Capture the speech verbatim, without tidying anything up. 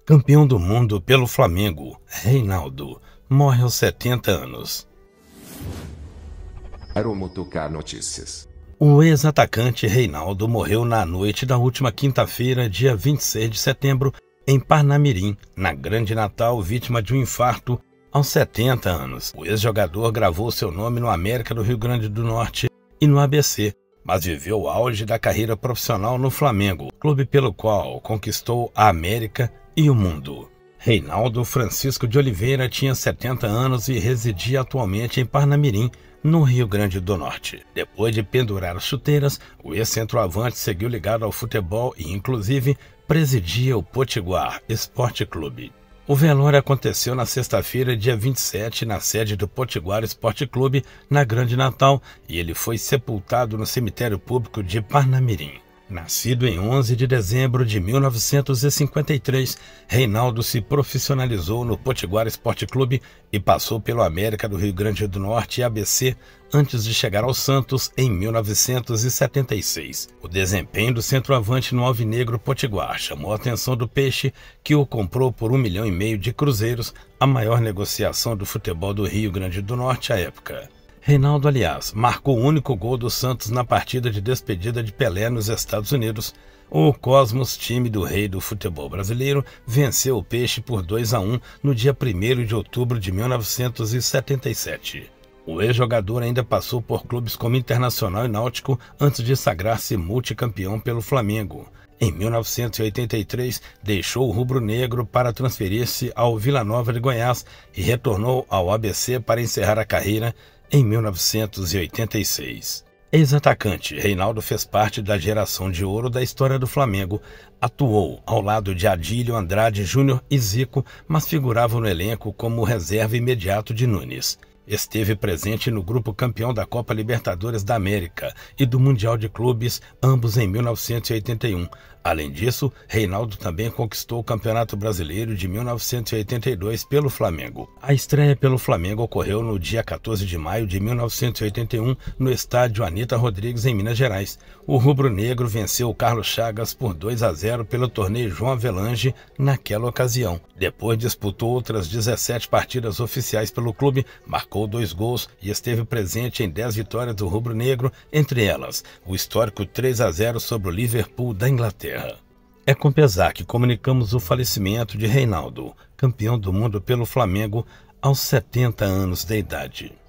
Campeão do mundo pelo Flamengo, Reinaldo, morre aos setenta anos. Aeromotocar Notícias. O ex-atacante Reinaldo morreu na noite da última quinta-feira, dia vinte e seis de setembro, em Parnamirim, na Grande Natal, vítima de um infarto aos setenta anos. O ex-jogador gravou seu nome no América do Rio Grande do Norte e no A B C, mas viveu o auge da carreira profissional no Flamengo, clube pelo qual conquistou a América e o mundo. Reinaldo Francisco de Oliveira tinha setenta anos e residia atualmente em Parnamirim, no Rio Grande do Norte. Depois de pendurar as chuteiras, o ex-centroavante seguiu ligado ao futebol e, inclusive, presidia o Potiguar Esporte Clube. O velório aconteceu na sexta-feira, dia vinte e sete, na sede do Potiguar Esporte Clube, na Grande Natal, e ele foi sepultado no cemitério público de Parnamirim. Nascido em onze de dezembro de mil novecentos e cinquenta e três, Reinaldo se profissionalizou no Potiguar Esporte Clube e passou pelo América do Rio Grande do Norte e A B C antes de chegar ao Santos em mil novecentos e setenta e seis. O desempenho do centroavante no Alvinegro Potiguar chamou a atenção do Peixe, que o comprou por um milhão e meio de cruzeiros, a maior negociação do futebol do Rio Grande do Norte à época. Reinaldo, aliás, marcou o único gol do Santos na partida de despedida de Pelé nos Estados Unidos. O Cosmos, time do rei do futebol brasileiro, venceu o Peixe por dois a um no dia primeiro de outubro de mil novecentos e setenta e sete. O ex-jogador ainda passou por clubes como Internacional e Náutico antes de sagrar-se multicampeão pelo Flamengo. Em mil novecentos e oitenta e três, deixou o rubro-negro para transferir-se ao Vila Nova de Goiás e retornou ao A B C para encerrar a carreira em mil novecentos e oitenta e seis. Ex-atacante, Reinaldo fez parte da geração de ouro da história do Flamengo. Atuou ao lado de Adílio, Andrade Júnior e Zico, mas figurava no elenco como reserva imediato de Nunes. Esteve presente no grupo campeão da Copa Libertadores da América e do Mundial de Clubes, ambos em mil novecentos e oitenta e um. Além disso, Reinaldo também conquistou o Campeonato Brasileiro de mil novecentos e oitenta e dois pelo Flamengo. A estreia pelo Flamengo ocorreu no dia quatorze de maio de mil novecentos e oitenta e um, no estádio Anita Rodrigues, em Minas Gerais. O rubro-negro venceu o Carlos Chagas por dois a zero pelo torneio João Avelange naquela ocasião. Depois disputou outras dezessete partidas oficiais pelo clube, marcou dois gols e esteve presente em dez vitórias do rubro-negro, entre elas o histórico três a zero sobre o Liverpool da Inglaterra. É com pesar que comunicamos o falecimento de Reinaldo, campeão do mundo pelo Flamengo, aos setenta anos de idade.